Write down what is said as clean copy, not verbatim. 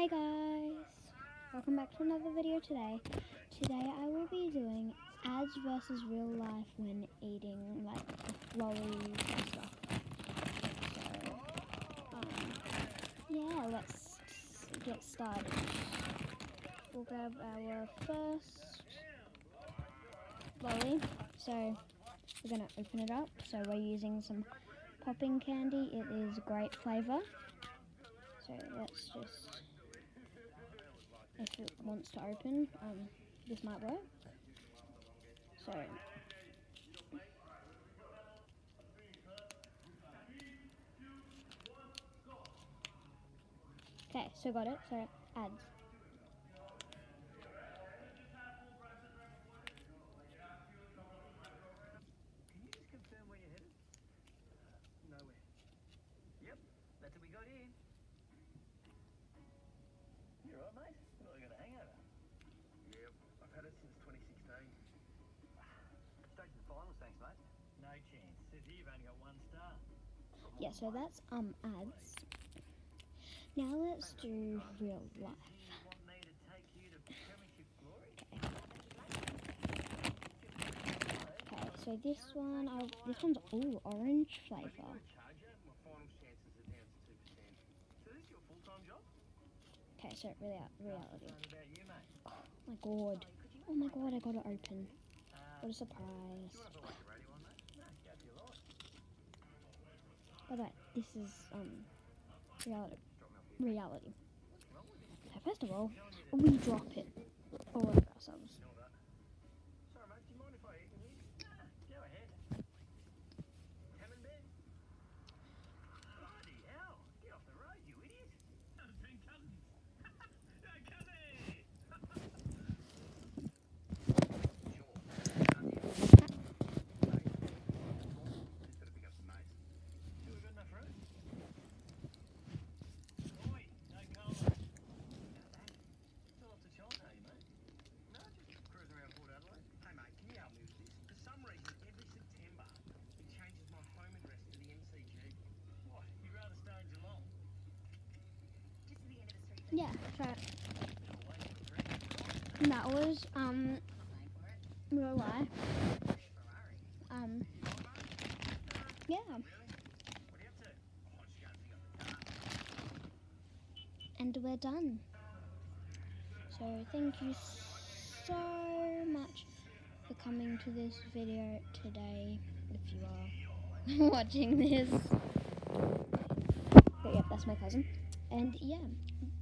Hey guys, welcome back to another video today. Today I will be doing ads versus real life when eating like lollies and stuff. So, yeah, let's get started. We'll grab our first lolly. So we're gonna open it up. So we're using some popping candy. It is great flavour. So let's just, if it wants to open, this might work. So, okay, so got it. So ads. Can you just confirm where you're headed? Nowhere. Yep, that's what we got in. You alright, mate? Well, I got a hangover. Yep, I've had it since 2016. Straight to the finals, thanks, mate. No chance. Says here you've only got 1 star. Yeah, so that's ads. Now let's do real life. You want me to take you to Premiership glory? Okay, so this one's orange flavour. Charger, my finals chances are down to 2%. So this is your full-time job? Okay, so reality. What about you, mate? Oh my god, I got it open. What a surprise. Do you want to put the radio on, mate? No, go for your life. By the way, this is reality. So first of all, we drop it all over ourselves. Sorry, mate, do you mind if I eat with you? Go ahead. Camembert? Bloody hell! Get off the road, you idiot! Been cutting. Come here! Yeah, so that was real life. Yeah. And we're done. So thank you so much for coming to this video today, if you are watching this. But yeah, that's my cousin. And yeah,